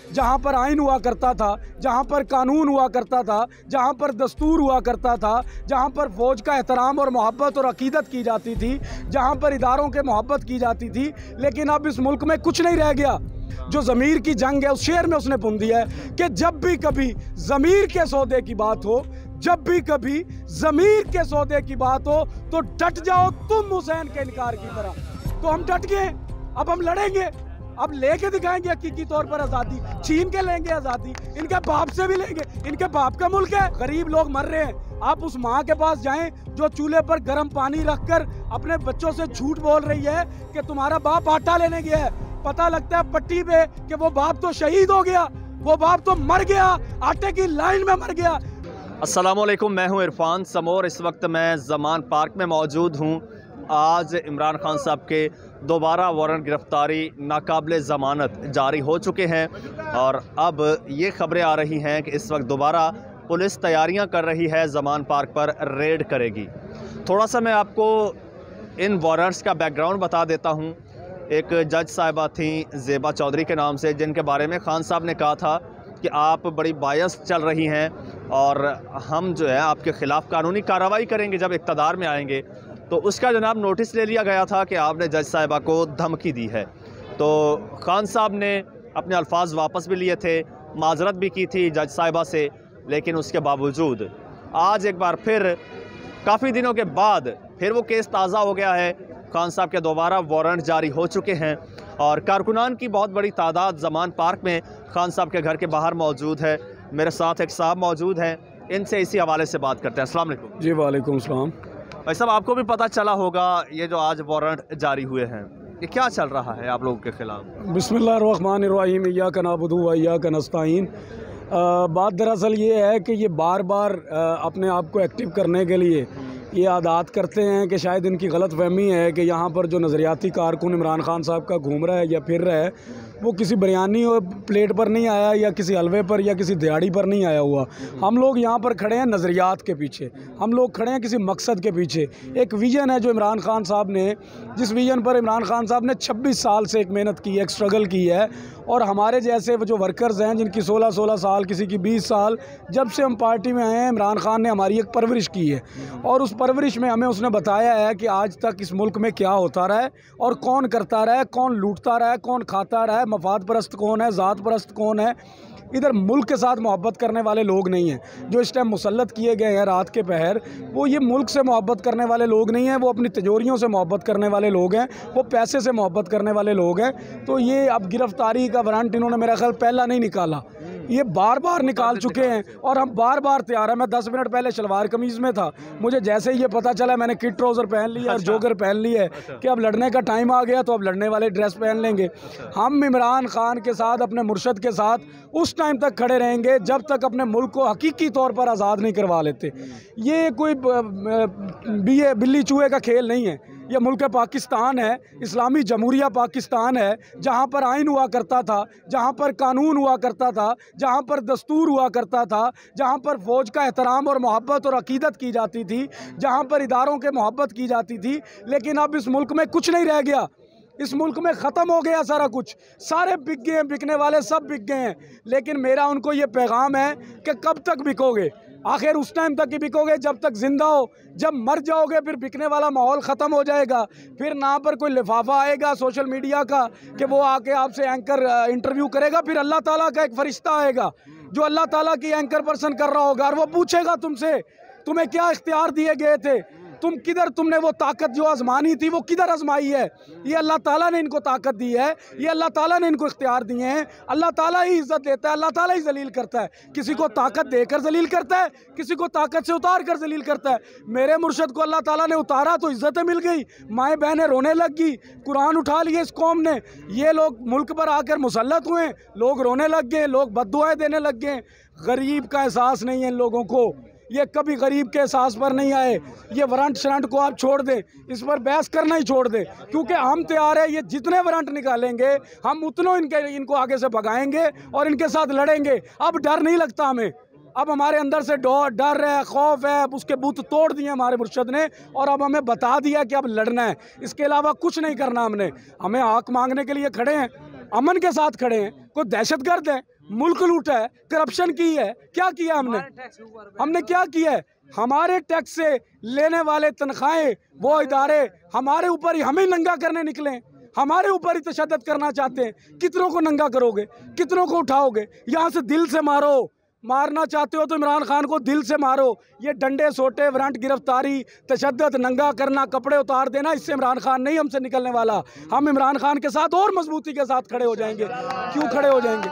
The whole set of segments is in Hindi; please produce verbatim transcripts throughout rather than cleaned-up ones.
जहाँ पर आइन हुआ करता था, जहाँ पर कानून हुआ करता था, जहाँ पर दस्तूर हुआ करता था, जहाँ पर फ़ौज का एहतराम और मोहब्बत और अकीदत की जाती थी, जहाँ पर इदारों के मोहब्बत की जाती थी। लेकिन अब इस मुल्क में कुछ नहीं रह गया। जो ज़मीर की जंग है उस शेर में उसने बुन दिया है कि जब भी कभी ज़मीर के सौदे की बात हो, जब भी कभी ज़मीर के सौदे की बात हो तो डट जाओ तुम हुसैन के इनकार की तरह। तो हम डट गए, अब हम लड़ेंगे, अब लेके दिखाएंगे हकीकी तौर पर आज़ादी, छीन के लेंगे आज़ादी, इनके बाप से भी लेंगे। इनके बाप का मुल्क है, गरीब लोग मर रहे हैं। आप उस माँ के पास जाएं जो चूल्हे पर गर्म पानी रखकर अपने बच्चों से झूठ बोल रही है कि तुम्हारा बाप आटा लेने गया है। पता लगता है पट्टी पे कि वो बाप तो शहीद हो गया, वो बाप तो मर गया, आटे की लाइन में मर गया। अस्सलाम वालेकुम, मैं हूं इरफान समोर। इस वक्त मैं ज़मान पार्क में मौजूद हूं। आज इमरान खान साहब के दोबारा वारंट गिरफ्तारी नाकाबिले ज़मानत जारी हो चुके हैं और अब ये ख़बरें आ रही हैं कि इस वक्त दोबारा पुलिस तैयारियां कर रही है, ज़मान पार्क पर रेड करेगी। थोड़ा सा मैं आपको इन वारंट्स का बैकग्राउंड बता देता हूं। एक जज साहिबा थी ज़ेबा चौधरी के नाम से, जिनके बारे में खान साहब ने कहा था कि आप बड़ी बायस चल रही हैं और हम जो है आपके ख़िलाफ़ कानूनी कार्रवाई करेंगे जब इक़्तिदार में आएंगे। तो उसका जनाब नोटिस ले लिया गया था कि आपने जज साहिबा को धमकी दी है। तो खान साहब ने अपने अल्फाज वापस भी लिए थे, माजरत भी की थी जज साहिबा से, लेकिन उसके बावजूद आज एक बार फिर काफ़ी दिनों के बाद फिर वो केस ताज़ा हो गया है। खान साहब के दोबारा वारंट जारी हो चुके हैं और कारकुनान की बहुत बड़ी तादाद ज़मान पार्क में खान साहब के घर के बाहर मौजूद है। मेरे साथ एक साहब मौजूद हैं, इनसे इसी हवाले से बात करते हैं। अस्सलाम वालेकुम। जी वालेकुम सलाम। भाई साहब, आपको भी पता चला होगा ये जो आज वारंट जारी हुए हैं, ये क्या चल रहा है आप लोगों के ख़िलाफ़? बिस्मिल्लाहिर्रहमानिर्रहीम, इय्याका नअबुदु व इय्याका नस्तईन। बात दरअसल ये है कि ये बार बार आ, अपने आप को एक्टिव करने के लिए ये आदात करते हैं कि शायद इनकी गलत फहमी है कि यहाँ पर जो नज़रियाती कारकुन इमरान खान साहब का घूम रहा है या फिर रहा है वो किसी बिरयानी और प्लेट पर नहीं आया या किसी हलवे पर या किसी दिहाड़ी पर नहीं आया हुआ। हम लोग यहाँ पर खड़े हैं नज़रियात के पीछे, हम लोग खड़े हैं किसी मकसद के पीछे। एक विज़न है जो इमरान खान साहब ने, जिस विज़न पर इमरान खान साहब ने छब्बीस साल से एक मेहनत की है, एक स्ट्रगल की है। और हमारे जैसे जो वर्कर्स हैं जिनकी सोलह सोलह साल, किसी की बीस साल, जब से हम पार्टी में आए हैं इमरान खान ने हमारी एक परवरिश की है और उस परवरिश में हमें उसने बताया है कि आज तक इस मुल्क में क्या होता रहा है और कौन करता रहा है, कौन लूटता रहा है, कौन खाता रहा है, मफाद परस्त कौन है, ज़ात परस्त कौन है। इधर मुल्क के साथ मोहब्बत करने वाले लोग नहीं हैं जो इस टाइम मुसल्लत किए गए हैं रात के पहर। वो ये मुल्क से मोहब्बत करने वाले लोग नहीं हैं, वो अपनी तिजोरियों से मोहब्बत करने वाले लोग हैं, वो पैसे से मोहब्बत करने वाले लोग हैं। तो ये अब गिरफ्तारी का वारंट इन्होंने मेरा ख्याल पहला नहीं निकाला, ये बार बार निकाल चुके हैं और हम बार बार तैयार हैं। मैं दस मिनट पहले शलवार कमीज़ में था, मुझे जैसे ही ये पता चला मैंने किट ट्राउज़र पहन लिया और जोगर पहन ली है कि अब लड़ने का टाइम आ गया तो अब लड़ने वाले ड्रेस पहन लेंगे। हम इमरान खान के साथ, अपने मुर्शद के साथ उस टाइम तक खड़े रहेंगे जब तक अपने मुल्क को हकीकी तौर पर आज़ाद नहीं करवा लेते। ये कोई बिये बिल्ली चूहे का खेल नहीं है, ये मुल्क पाकिस्तान है, इस्लामी जमहूरिया पाकिस्तान है, जहाँ पर आइन हुआ करता था, जहाँ पर कानून हुआ करता था, जहाँ पर दस्तूर हुआ करता था, जहाँ पर फ़ौज का एहतराम और मोहब्बत और अकीदत की जाती थी, जहाँ पर इदारों के मोहब्बत की जाती थी। लेकिन अब इस मुल्क में कुछ नहीं रह गया, इस मुल्क में ख़त्म हो गया सारा कुछ, सारे बिक गए हैं, बिकने वाले सब बिक गए हैं। लेकिन मेरा उनको ये पैगाम है कि कब तक बिकोगे? आखिर उस टाइम तक ही बिकोगे जब तक ज़िंदा हो, जब मर जाओगे फिर बिकने वाला माहौल ख़त्म हो जाएगा। फिर ना पर कोई लिफाफा आएगा सोशल मीडिया का कि वो आके आपसे एंकर इंटरव्यू करेगा, फिर अल्लाह ताला का एक फ़रिश्ता आएगा जो अल्लाह ताला की एंकर पर्सन कर रहा होगा और वो पूछेगा तुमसे तुम्हें क्या इख्तियार दिए गए थे, तुम किधर, तुमने वो ताकत जो आजमानी थी वो किधर आजमाई है। ये अल्लाह ताला ने इनको ताकत दी है, ये अल्लाह ताला ने इनको इख्तियार दिए हैं। अल्लाह ताला ही इज़्ज़त देता है, अल्लाह ताला ही जलील करता है, किसी को ताकत देकर जलील करता है, किसी को ताकत से उतार कर जलील करता है। मेरे मुर्शद को अल्लाह ताला ने उतारा तो इज़्ज़तें मिल गई, माएँ बहनें रोने लग गई, कुरान उठा लिए इस कौम ने। ये लोग मुल्क पर आकर मुसल्लत हुए, लोग रोने लग गए, लोग बद्दुआएं देने लग गए। गरीब का एहसास नहीं है इन लोगों को, ये कभी गरीब के एहसास पर नहीं आए। ये वारंट शरंट को आप छोड़ दें, इस पर बहस करना ही छोड़ दें, क्योंकि हम तैयार है। ये जितने वारंट निकालेंगे हम उतनों इनके इनको आगे से भगाएंगे और इनके साथ लड़ेंगे। अब डर नहीं लगता हमें, अब हमारे अंदर से डर डर है, खौफ है, उसके बुत तोड़ दिए हमारे मुर्शद ने और अब हमें बता दिया कि अब लड़ना है, इसके अलावा कुछ नहीं करना। हमने हमें हक मांगने के लिए खड़े हैं, अमन के साथ खड़े हैं, कोई दहशतगर्द है, मुल्क लूटा है, करप्शन की है, क्या किया हमने? हमने क्या किया है? हमारे टैक्स से लेने वाले तनख्वाहें वो इदारे हमारे ऊपर ही हमें नंगा करने निकले, हमारे ऊपर ही तशद्दुद करना चाहते हैं। कितनों को नंगा करोगे, कितनों को उठाओगे? यहाँ से दिल से मारो, मारना चाहते हो तो इमरान खान को दिल से मारो। ये डंडे सोटे वारंट गिरफ्तारी, तशद्दुद, नंगा करना, कपड़े उतार देना, इससे इमरान खान नहीं हमसे निकलने वाला। हम इमरान खान के साथ और मजबूती के साथ खड़े हो जाएंगे। क्यों खड़े हो जाएंगे?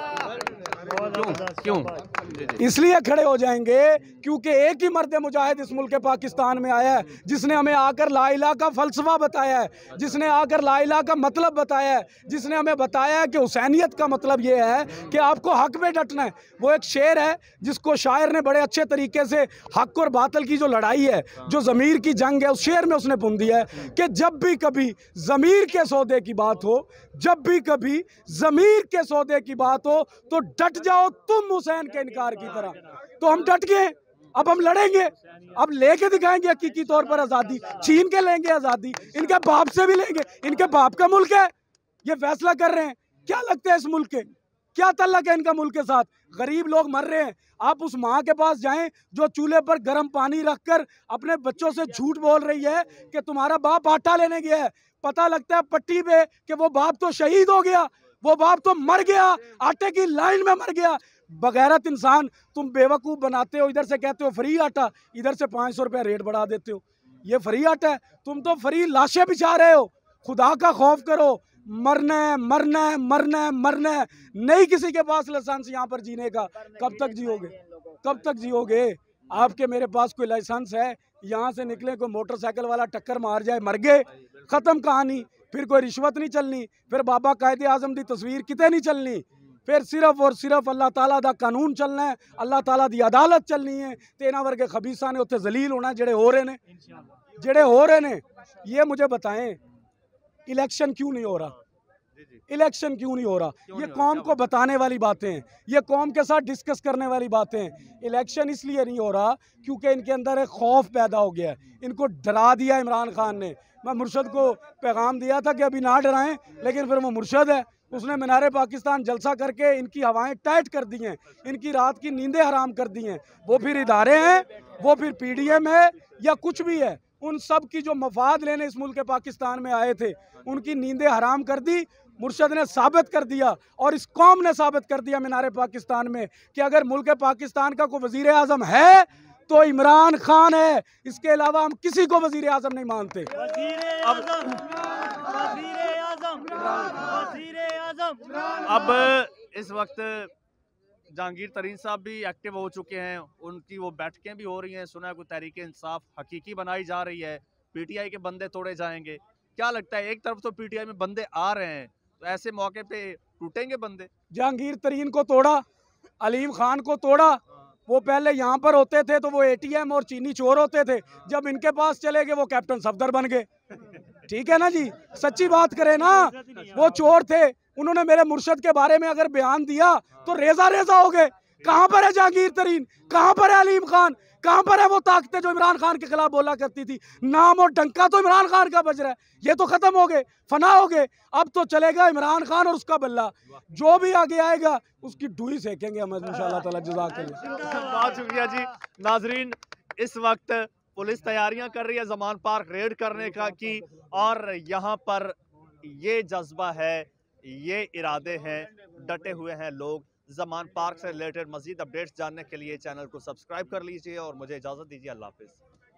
क्यों क्यों इसलिए खड़े हो जाएंगे क्योंकि एक ही मर्द मुजाहिद इस मुल्क पाकिस्तान में आया है, जिसने हमें आकर ला इलाहा का फलसफा बताया है, जिसने आकर ला इलाहा का मतलब बताया है, जिसने हमें बताया है कि हुसैनियत का मतलब ये है कि आपको हक में डटना है। वो एक शेर है जिसको शायर ने बड़े अच्छे तरीके से हक और बातिल की जो लड़ाई है, जो ज़मीर की जंग है, उस शेर में उसने बुन दिया है कि जब भी कभी ज़मीर के सौदे की बात हो, जब भी कभी ज़मीर के सौदे की बात हो तो डट जाओ तुम हुसैन के इनकार की तरह। तो हम डट गए, अब हम लड़ेंगे, अब लेके दिखाएंगे हकीकी तौर पर आज़ादी, छीन के लेंगे आज़ादी, इनके बाप से भी लेंगे। इनके बाप का मुल्क है, ये फैसला कर रहे हैं। क्या लगता है इस मुल्क के, क्या तल्लक है इनका मुल्क के साथ? गरीब लोग मर रहे हैं, आप उस माँ के पास जाएं जो चूल्हे पर गर्म पानी रखकर अपने बच्चों से झूठ बोल रही है कि तुम्हारा बाप आटा लेने गया है। पता लगता है पट्टी पे कि वो बाप तो शहीद हो गया, वो बाप तो मर गया, आटे की लाइन में मर गया। बगैरत इंसान, तुम बेवकूफ़ बनाते हो, इधर से कहते हो फ्री आटा, इधर से पाँच सौ रुपया रेट बढ़ा देते हो। ये फ्री आटा है, तुम तो फ्री लाशें बिछा रहे हो। खुदा का खौफ करो, मरना है मरना है मरना है मरना है। नहीं किसी के पास लाइसेंस यहाँ पर जीने का। कब तक जियोगे, कब तक जियोगे? आपके मेरे पास कोई लाइसेंस है? यहाँ से निकले कोई मोटरसाइकिल वाला टक्कर मार जाए, मर गए, ख़त्म कहानी। फिर कोई रिश्वत नहीं चलनी, फिर बाबा कायदे आज़म की तस्वीर किते नहीं चलनी, फिर सिर्फ और सिर्फ अल्लाह ताला दा कानून चलना है, अल्लाह ताला दी अदालत चलनी है। तेना वर्गे खबीसा ने उत्थे जलील होना जेड़े हो रहे ने, जेड़े हो रहे ने। ये मुझे बताएं, इलेक्शन क्यों नहीं हो रहा? इलेक्शन क्यों नहीं हो रहा? ये कौम को बताने वाली बातें हैं, ये कौम के साथ डिस्कस करने वाली बातें हैं। इलेक्शन इसलिए नहीं हो रहा क्योंकि इनके अंदर एक खौफ पैदा हो गया है, इनको डरा दिया इमरान खान ने। मैं मुर्शद को पैगाम दिया था कि अभी ना डराएं, लेकिन फिर वो मुर्शद है, उसने मीनारे पाकिस्तान जलसा करके इनकी हवाएं टाइट कर दी हैं, इनकी रात की नींदें हराम कर दी हैं। वो फिर इदारे हैं, वो फिर पी डी एम है या कुछ भी है, उन सब की जो मफाद लेने इस मुल्क पाकिस्तान में आए थे, उनकी नींदें हराम कर दी। मुर्शद ने साबित कर दिया और इस कौम ने साबित कर दिया मीनारे पाकिस्तान में कि अगर मुल्क पाकिस्तान का कोई वजीर आज़म है तो इमरान खान है। इसके अलावा हम किसी को वजीर आज़म नहीं मानते। अब इस वक्त जहांगीर तरीन साहब भी एक्टिव हो चुके हैं, उनकी वो बैठकें भी हो रही हैं। सुना है कोई तहरीक इंसाफ हकीकी बनाई जा रही है, पीटीआई के बंदे तोड़े जाएंगे। क्या लगता है, एक तरफ तो पीटीआई में बंदे आ रहे हैं, तो ऐसे मौके पे टूटेंगे बंदे? जहांगीर तरीन को तोड़ा, अलीम खान को तोड़ा। वो पहले यहाँ पर होते थे तो वो एटीएम और चीनी चोर होते थे, जब इनके पास चले गए वो कैप्टन सफदर बन गए। ठीक है ना जी, सच्ची बात करें ना, वो चोर थे, उन्होंने मेरे मुर्शद के बारे में अगर बयान दिया तो रेजा रेजा हो गए। कहाँ पर है जहांगीर तरीन, कहाँ पर है अलीम खान, कहाँ पर है वो ताकतें जो इमरान खान के खिलाफ बोला करती थी? नाम और डंका तो इमरान खान का बज रहा है। ये तो खत्म हो गए, फना हो गए। अब तो चलेगा इमरान खान और उसका बल्ला, जो भी आगे आएगा उसकी डुई सेकेंगे हम इंशाअल्लाह ताला। जज़ाकल्लाह। बहुत शुक्रिया जी। नाजरीन, इस वक्त पुलिस तैयारियां कर रही है ज़मान पार्क रेड करने का की, और यहाँ पर ये जज्बा है, ये इरादे हैं, डटे हुए हैं लोग। ज़मान पार्क से रिलेटेड मज़ीद अपडेट्स जानने के लिए चैनल को सब्सक्राइब कर लीजिए और मुझे इजाज़त दीजिए। अल्लाह हाफ़िज़।